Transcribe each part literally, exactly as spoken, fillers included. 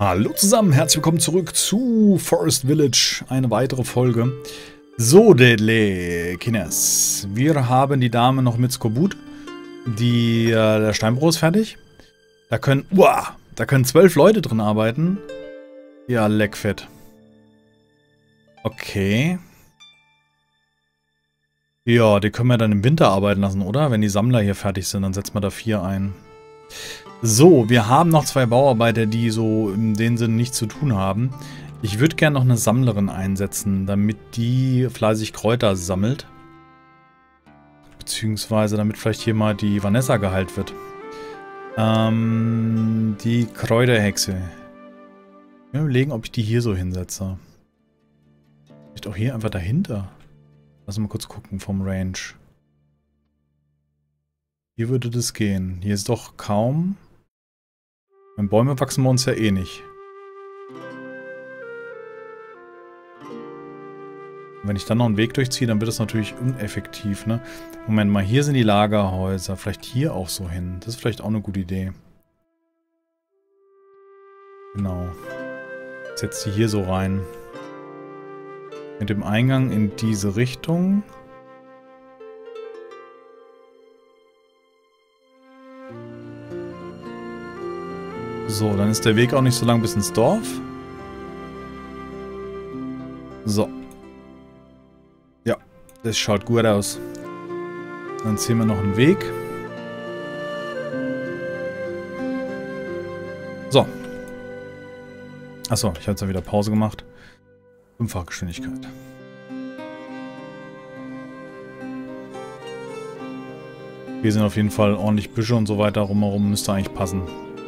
Hallo zusammen, herzlich willkommen zurück zu Forest Village, eine weitere Folge. So, Deadly Kines, wir haben die Dame noch mit Skorbut. Die, äh, der Steinbruch ist fertig. Da können, uah, da können zwölf Leute drin arbeiten. Ja, leckfett. Okay. Ja, die können wir dann im Winter arbeiten lassen, oder? Wenn die Sammler hier fertig sind, dann setzen wir da vier ein. So, wir haben noch zwei Bauarbeiter, die so in dem Sinne nichts zu tun haben. Ich würde gerne noch eine Sammlerin einsetzen, damit die fleißig Kräuter sammelt. Beziehungsweise damit vielleicht hier mal die Vanessa geheilt wird. Ähm, die Kräuterhexe. Ich will überlegen, ob ich die hier so hinsetze. Vielleicht auch hier einfach dahinter. Lass mal kurz gucken vom Range. Hier würde das gehen. Hier ist doch kaum... Wenn Bäume wachsen bei uns ja eh nicht. Wenn ich dann noch einen Weg durchziehe, dann wird das natürlich uneffektiv, ne? Moment mal, hier sind die Lagerhäuser. Vielleicht hier auch so hin. Das ist vielleicht auch eine gute Idee. Genau. Ich setze die hier so rein. Mit dem Eingang in diese Richtung. So, dann ist der Weg auch nicht so lang bis ins Dorf. So. Ja, das schaut gut aus. Dann ziehen wir noch einen Weg. So. Achso, ich habe jetzt ja wieder Pause gemacht. Fünffachgeschwindigkeit. Hier sind auf jeden Fall ordentlich Büsche und so weiter rumherum. Müsste eigentlich passen.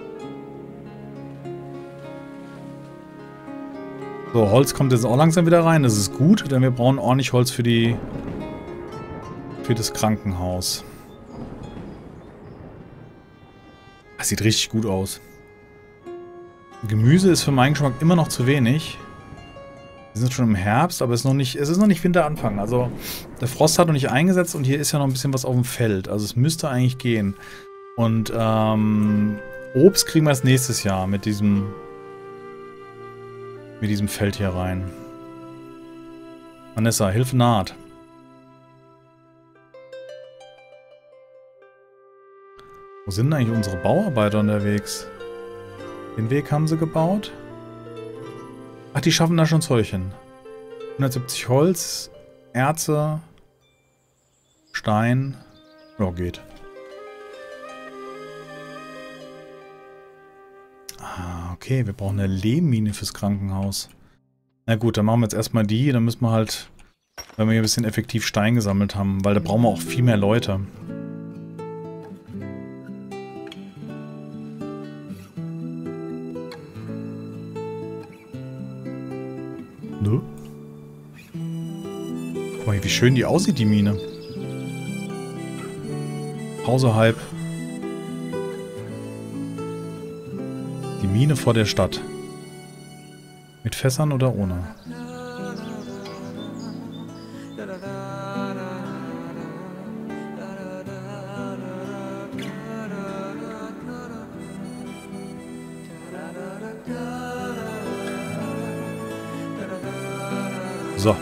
So, Holz kommt jetzt auch langsam wieder rein. Das ist gut, denn wir brauchen ordentlich Holz für die für das Krankenhaus. Das sieht richtig gut aus. Gemüse ist für meinen Geschmack immer noch zu wenig. Wir sind schon im Herbst, aber es ist noch nicht, es ist noch nicht Winteranfang. Also der Frost hat noch nicht eingesetzt und hier ist ja noch ein bisschen was auf dem Feld. Also es müsste eigentlich gehen. Und ähm, Obst kriegen wir erst nächstes Jahr mit diesem mit diesem Feld hier rein. Vanessa, Hilfe naht. Wo sind denn eigentlich unsere Bauarbeiter unterwegs? Den Weg haben sie gebaut? Ach, die schaffen da schon Zeug hin. hundertsiebzig Holz, Erze, Stein. Ja, geht. Ah, okay, wir brauchen eine Lehmmine fürs Krankenhaus. Na gut, dann machen wir jetzt erstmal die. Dann müssen wir halt, wenn wir hier ein bisschen effektiv Stein gesammelt haben, weil da brauchen wir auch viel mehr Leute. Nö. Guck mal, wie schön die aussieht, die Mine. Außerhalb. Die Mine vor der Stadt. Mit Fässern oder ohne? So.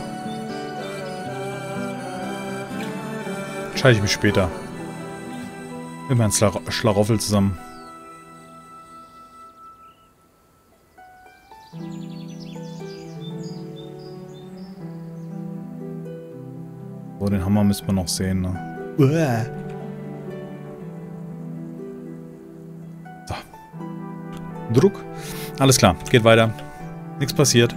Entscheide ich mich später. Immer ein Schla Schlaraffel zusammen. So, den Hammer müssen wir noch sehen, ne? Uah. So. Druck. Alles klar, geht weiter. Nichts passiert.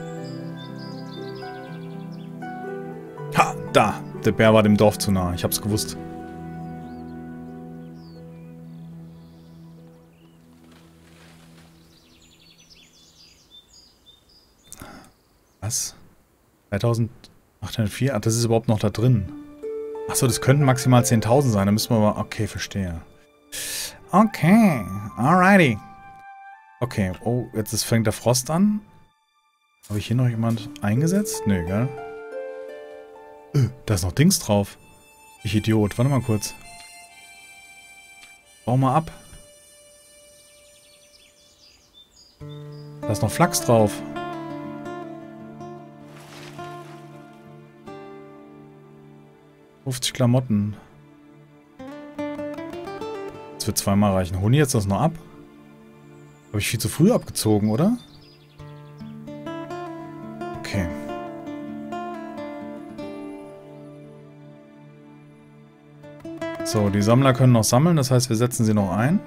Ha, da. Der Bär war dem Dorf zu nah. Ich hab's gewusst. Was? dreitausendachthundertvier? Ach, das ist überhaupt noch da drin. Achso, das könnten maximal zehntausend sein. Da müssen wir mal... Okay, verstehe. Okay. Alrighty. Okay. Oh, jetzt ist, fängt der Frost an. Habe ich hier noch jemand eingesetzt? Nö, gell? Öh, da ist noch Dings drauf. Ich Idiot. Warte mal kurz. Bau mal ab. Da ist noch Flachs drauf. fünfzig Klamotten. Das wird zweimal reichen. Holen die jetzt das noch ab? Habe ich viel zu früh abgezogen, oder? Okay. So, die Sammler können noch sammeln, das heißt, wir setzen sie noch ein.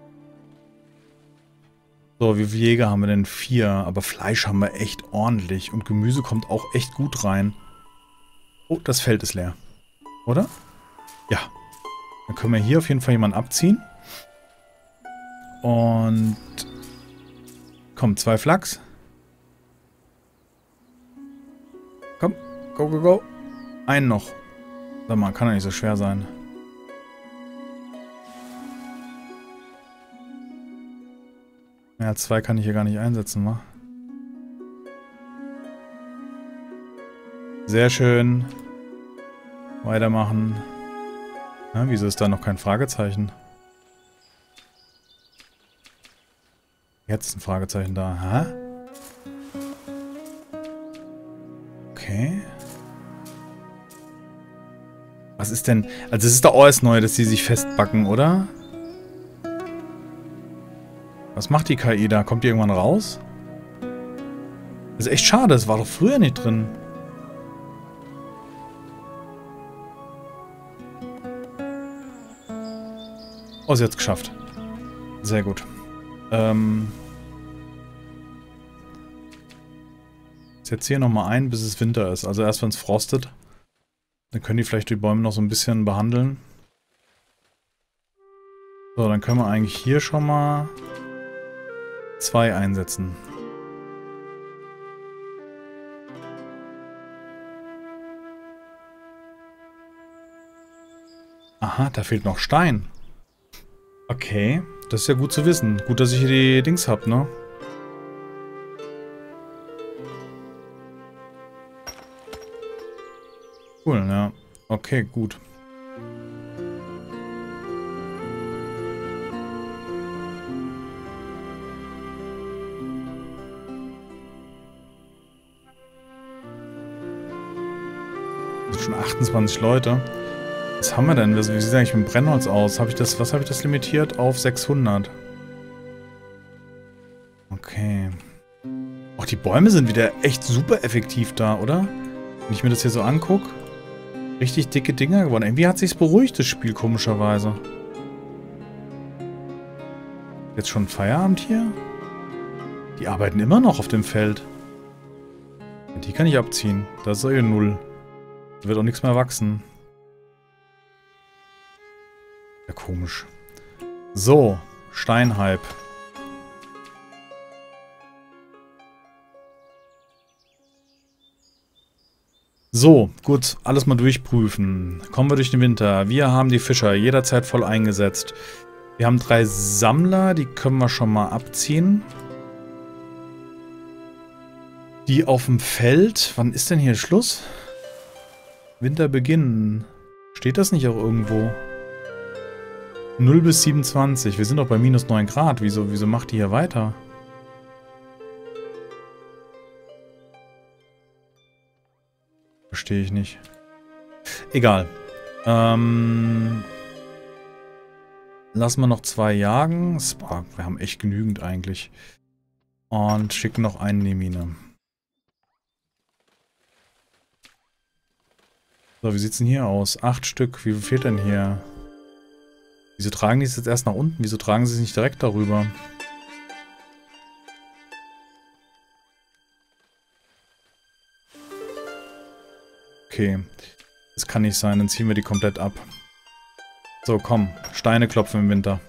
So, wie viele Jäger haben wir denn? Vier. Aber Fleisch haben wir echt ordentlich. Und Gemüse kommt auch echt gut rein. Oh, das Feld ist leer. Oder? Ja. Dann können wir hier auf jeden Fall jemanden abziehen. Und... Komm, zwei Flachs. Komm, go, go, go. Einen noch. Sag mal, kann ja nicht so schwer sein. Mehr als zwei kann ich hier gar nicht einsetzen, wa? Sehr schön. Weitermachen. Na, wieso ist da noch kein Fragezeichen? Jetzt ist ein Fragezeichen da. Hä? Okay. Was ist denn... Also es ist doch alles neu, dass sie sich festbacken, oder? Was macht die K I da? Kommt die irgendwann raus? Das ist echt schade, das war doch früher nicht drin. Oh, sie hat es geschafft. Sehr gut. Ähm... Ich setze hier nochmal ein, bis es Winter ist. Also erst wenn es frostet. Dann können die vielleicht die Bäume noch so ein bisschen behandeln. So, dann können wir eigentlich hier schon mal zwei einsetzen. Aha, da fehlt noch Stein. Okay, das ist ja gut zu wissen. Gut, dass ich hier die Dings hab, ne? Cool, ja. Okay, gut. Das sind schon achtundzwanzig Leute. Was haben wir denn? Wie sieht es eigentlich mit dem Brennholz aus? Habe ich das, was habe ich das limitiert? Auf sechshundert. Okay. Auch die Bäume sind wieder echt super effektiv da, oder? Wenn ich mir das hier so angucke. Richtig dicke Dinger geworden. Irgendwie hat sich's beruhigt, das Spiel, komischerweise. Jetzt schon Feierabend hier? Die arbeiten immer noch auf dem Feld. Die kann ich abziehen. Das ist ja null. Da wird auch nichts mehr wachsen. Ja, komisch. So, Steinhype. So, gut, alles mal durchprüfen. Kommen wir durch den Winter. Wir haben die Fischer jederzeit voll eingesetzt. Wir haben drei Sammler, die können wir schon mal abziehen. Die auf dem Feld. Wann ist denn hier Schluss? Winter beginnen. Steht das nicht auch irgendwo? null bis siebenundzwanzig. Wir sind doch bei minus neun Grad. Wieso, wieso macht die hier weiter? Verstehe ich nicht. Egal. Ähm, lassen wir noch zwei jagen. Boah, wir haben echt genügend eigentlich. Und schicken noch einen in die Mine. So, wie sieht's denn hier aus? Acht Stück. Wie viel fehlt denn hier? Wieso tragen die es jetzt erst nach unten? Wieso tragen sie es nicht direkt darüber? Okay. Das kann nicht sein, dann ziehen wir die komplett ab. So, komm. Steine klopfen im Winter.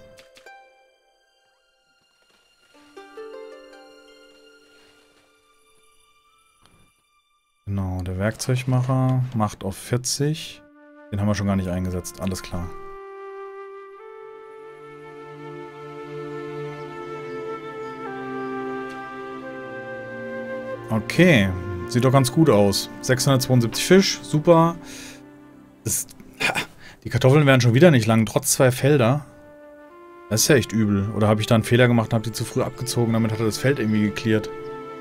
Genau, der Werkzeugmacher macht auf vierzig. Den haben wir schon gar nicht eingesetzt, alles klar. Okay, sieht doch ganz gut aus. sechshundertzweiundsiebzig Fisch, super. Das, die Kartoffeln werden schon wieder nicht lang, trotz zwei Felder. Das ist ja echt übel. Oder habe ich da einen Fehler gemacht und habe die zu früh abgezogen, damit hat er das Feld irgendwie geklärt.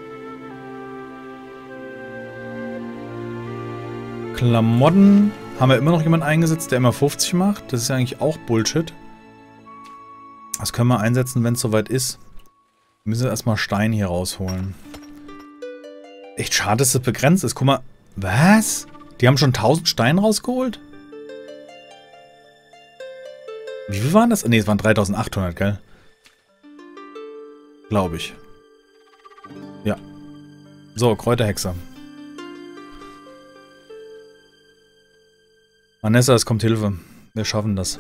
Klamotten. Haben wir immer noch jemanden eingesetzt, der immer fünfzig macht? Das ist ja eigentlich auch Bullshit. Das können wir einsetzen, wenn es soweit ist. Wir müssen erstmal Stein hier rausholen. Echt schade, dass das begrenzt ist. Guck mal. Was? Die haben schon tausend Steine rausgeholt? Wie viel waren das? Ne, es waren dreitausendachthundert, gell? Glaube ich. Ja. So, Kräuterhexe. Vanessa, es kommt Hilfe. Wir schaffen das.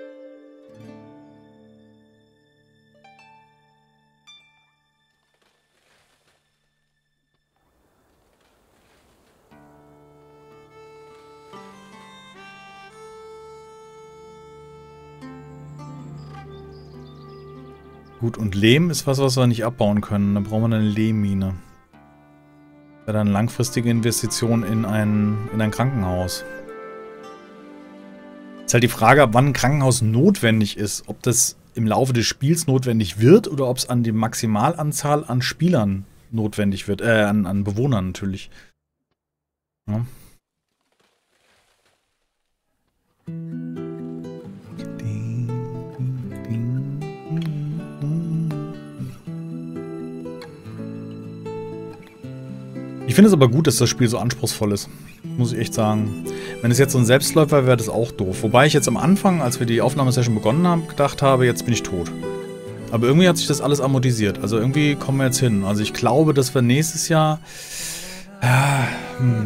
Gut, und Lehm ist was, was wir nicht abbauen können. Dann brauchen wir eine Lehmmine. Das wäre dann eine langfristige Investition in ein, in ein Krankenhaus. Ist halt die Frage, ab wann ein Krankenhaus notwendig ist. Ob das im Laufe des Spiels notwendig wird oder ob es an die Maximalanzahl an Spielern notwendig wird. Äh, an, an Bewohnern natürlich. Ja. Ich finde es aber gut, dass das Spiel so anspruchsvoll ist. Muss ich echt sagen. Wenn es jetzt so ein Selbstläufer wäre, wäre das auch doof. Wobei ich jetzt am Anfang, als wir die Aufnahmesession begonnen haben, gedacht habe, jetzt bin ich tot. Aber irgendwie hat sich das alles amortisiert. Also irgendwie kommen wir jetzt hin. Also ich glaube, dass wir nächstes Jahr... Äh, hm.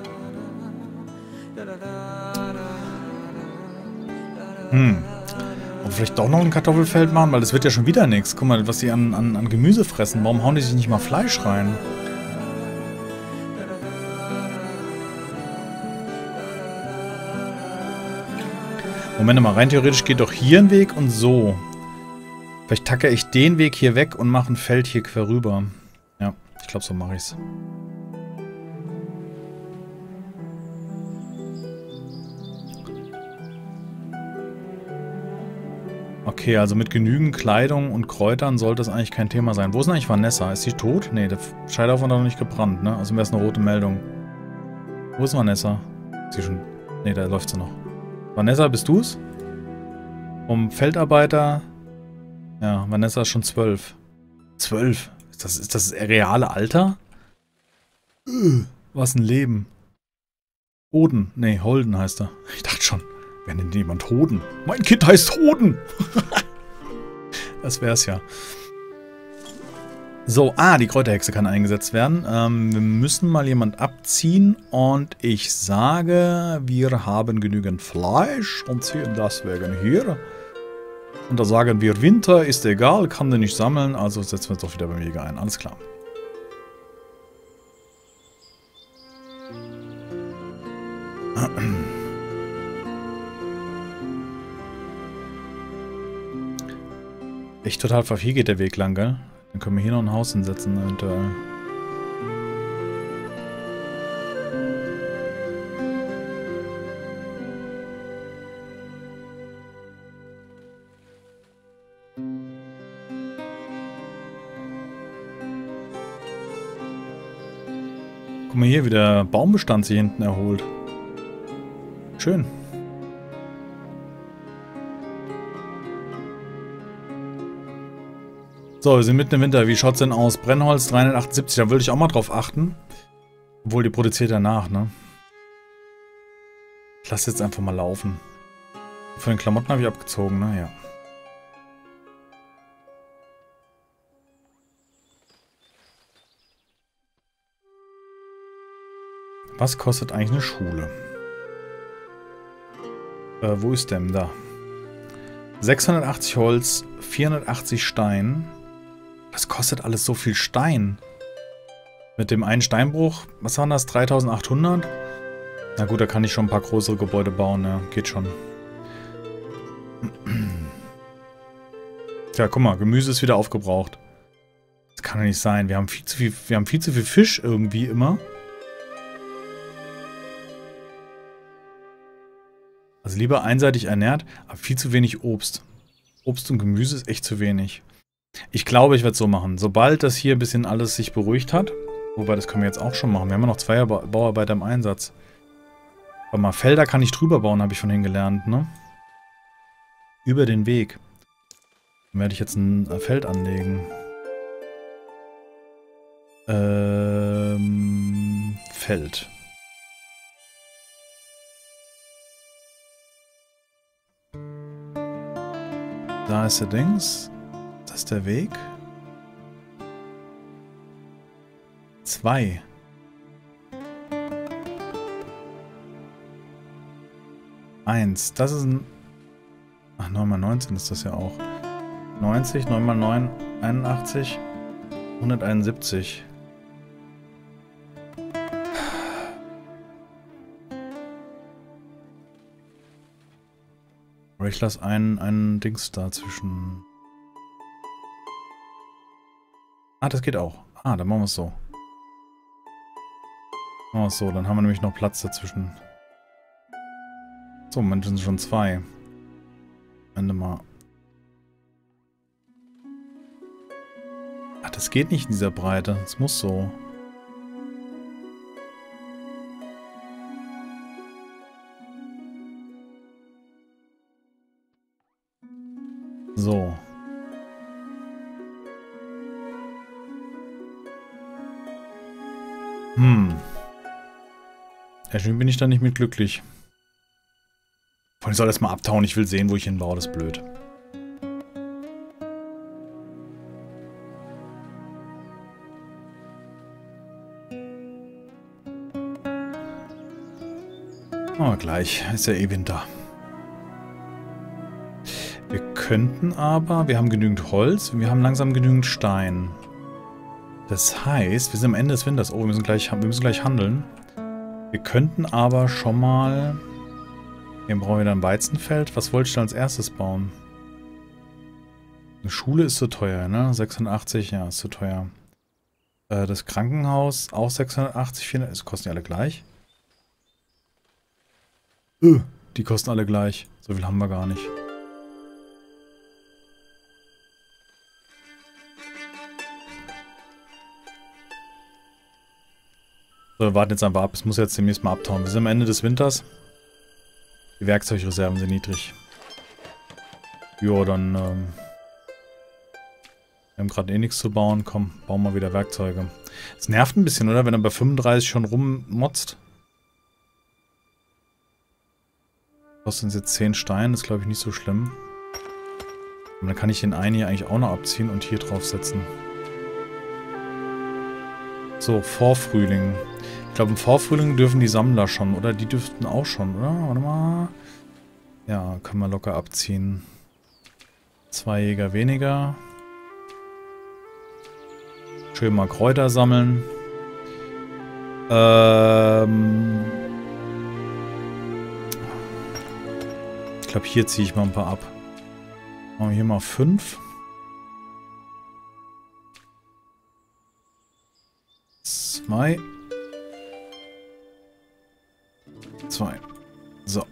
Hm. Und vielleicht doch noch ein Kartoffelfeld machen, weil das wird ja schon wieder nichts. Guck mal, was die an, an, an Gemüse fressen. Warum hauen die sich nicht mal Fleisch rein? Moment mal, rein theoretisch geht doch hier ein Weg und so. Vielleicht tacke ich den Weg hier weg und mache ein Feld hier quer rüber. Ja, ich glaube, so mache ich's. Okay, also mit genügend Kleidung und Kräutern sollte es eigentlich kein Thema sein. Wo ist denn eigentlich Vanessa? Ist sie tot? Nee, der Scheiterhaufen hat noch nicht gebrannt, ne? Also wäre es eine rote Meldung. Wo ist Vanessa? Ist sie schon... Nee, da läuft sie noch. Vanessa, bist du's? Um Feldarbeiter. Ja, Vanessa ist schon zwölf. Zwölf? Ist das, ist das reale Alter? Äh, was ein Leben. Hoden. Nee, Holden heißt er. Ich dachte schon, wer nennt jemand Hoden? Mein Kind heißt Hoden! Das wär's ja. So, ah, die Kräuterhexe kann eingesetzt werden. Ähm, wir müssen mal jemand abziehen und ich sage, wir haben genügend Fleisch und ziehen das wegen hier. Und da sagen wir, Winter ist egal, kann den nicht sammeln, also setzen wir uns doch wieder beim Jäger ein. Alles klar. Echt total verf. Hier geht der Weg lang, gell? Dann können wir hier noch ein Haus hinsetzen eventuell. Guck mal hier, wie der Baumbestand sich hinten erholt. Schön. So, wir sind mitten im Winter. Wie schaut's denn aus? Brennholz dreihundertachtundsiebzig, da würde ich auch mal drauf achten. Obwohl, die produziert danach, ne? Ich lasse jetzt einfach mal laufen. Von den Klamotten habe ich abgezogen, ne? Ja. Was kostet eigentlich eine Schule? Äh, wo ist denn? Da. sechshundertachtzig Holz, vierhundertachtzig Stein. Das kostet alles so viel Stein. Mit dem einen Steinbruch, was waren das? dreitausendachthundert? Na gut, da kann ich schon ein paar größere Gebäude bauen, ja. Geht schon. Tja, guck mal, Gemüse ist wieder aufgebraucht. Das kann ja nicht sein. Wir haben viel zu viel, wir haben viel zu viel Fisch irgendwie immer. Also lieber einseitig ernährt, aber viel zu wenig Obst. Obst und Gemüse ist echt zu wenig. Ich glaube, ich werde es so machen. Sobald das hier ein bisschen alles sich beruhigt hat, wobei das können wir jetzt auch schon machen. Wir haben ja noch zwei Ba- Bauarbeiter im Einsatz. Aber mal Felder kann ich drüber bauen, habe ich von denen gelernt, ne? Über den Weg. Dann werde ich jetzt ein Feld anlegen. Ähm, Feld. Da ist der Dings. Das ist der Weg. Zwei. Eins. Das ist ein... Ach, neun mal neunzehn ist das ja auch. neunzig, neun mal neun, einundachtzig, hunderteinundsiebzig. Aber ich lasse einen, einen Dings dazwischen. Ah, das geht auch. Ah, dann machen wir es so. Machen wir es so, dann haben wir nämlich noch Platz dazwischen. So, Moment, sind schon zwei. Ende mal. Ach, das geht nicht in dieser Breite. Das muss so. So. Hm. Irgendwie bin ich da nicht mit glücklich. Ich soll das mal abtauen. Ich will sehen, wo ich hinbaue. Das ist blöd. Oh, gleich. Ist ja eh Winter. Wir könnten aber... Wir haben genügend Holz und wir haben langsam genügend Stein. Das heißt, wir sind am Ende des Winters. Oh, wir müssen gleich, wir müssen gleich handeln. Wir könnten aber schon mal... Hier brauchen wir wieder ein Weizenfeld. Was wollte ich dann als erstes bauen? Eine Schule ist zu teuer, ne? sechshundertachtzig, ja, ist zu teuer. Äh, das Krankenhaus auch sechshundertachtzig, vierhundert, es kosten die alle gleich. Äh, die kosten alle gleich. So viel haben wir gar nicht. So, wir warten jetzt einfach ab. Es muss jetzt demnächst mal abtauen. Wir sind am Ende des Winters. Die Werkzeugreserven sind niedrig. Jo, dann, ähm... wir haben gerade eh nichts zu bauen. Komm, bauen wir wieder Werkzeuge. Es nervt ein bisschen, oder? Wenn er bei fünfunddreißig schon rummotzt. Kostet uns jetzt zehn Steine. Das ist, glaube ich, nicht so schlimm. Und dann kann ich den einen hier eigentlich auch noch abziehen und hier draufsetzen. So, Vorfrühling. Ich glaube, im Vorfrühling dürfen die Sammler schon, oder? Die dürften auch schon, oder? Warte mal. Ja, können wir locker abziehen. Zwei Jäger weniger. Schön mal Kräuter sammeln. Ähm... Ich glaube, hier ziehe ich mal ein paar ab. Machen wir hier mal fünf. Zwei. Zwei. So.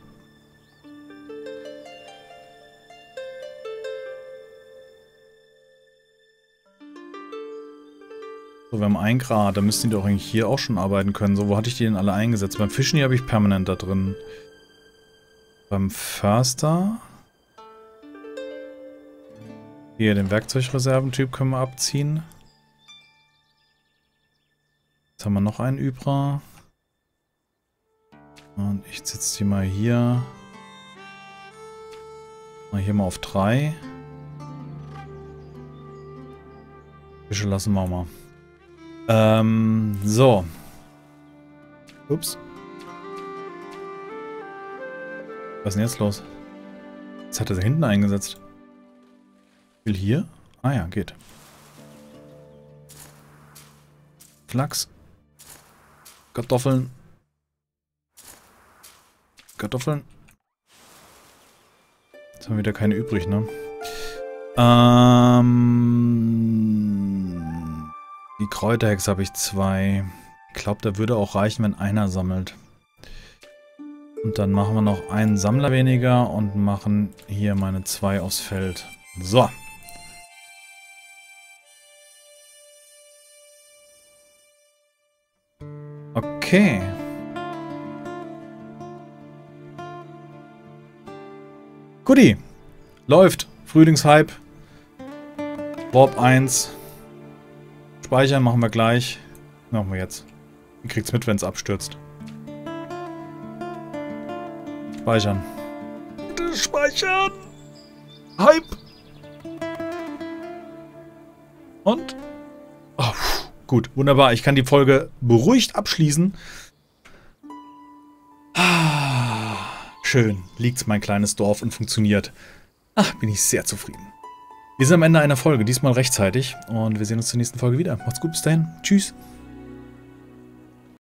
So, wir haben ein Grad. Da müssten die doch eigentlich hier auch schon arbeiten können. So, wo hatte ich die denn alle eingesetzt? Beim Fischen hier habe ich permanent da drin. Beim Förster. Hier, den Werkzeugreserventyp können wir abziehen. Jetzt haben wir noch einen Übrer. Und ich setze die mal hier. Mal hier mal auf drei. Fische lassen wir mal. Ähm, so. Ups. Was ist denn jetzt los? Jetzt hat er sie hinten eingesetzt. Will hier? Ah ja, geht. Flachs. Kartoffeln. Kartoffeln. Jetzt haben wir wieder keine übrig, ne? Ähm, die Kräuterhexe habe ich zwei. Ich glaube, da würde auch reichen, wenn einer sammelt. Und dann machen wir noch einen Sammler weniger und machen hier meine zwei aufs Feld. So. Okay. Guti. Läuft. Frühlingshype. Warp eins. Speichern machen wir gleich. Machen wir jetzt. Ihr kriegt's mit, wenn es abstürzt. Speichern. Bitte speichern. Hype. Und? Oh, gut, wunderbar. Ich kann die Folge beruhigt abschließen. Ah, schön. Liegt's mein kleines Dorf und funktioniert. Ach, bin ich sehr zufrieden. Wir sind am Ende einer Folge, diesmal rechtzeitig. Und wir sehen uns zur nächsten Folge wieder. Macht's gut, bis dahin. Tschüss.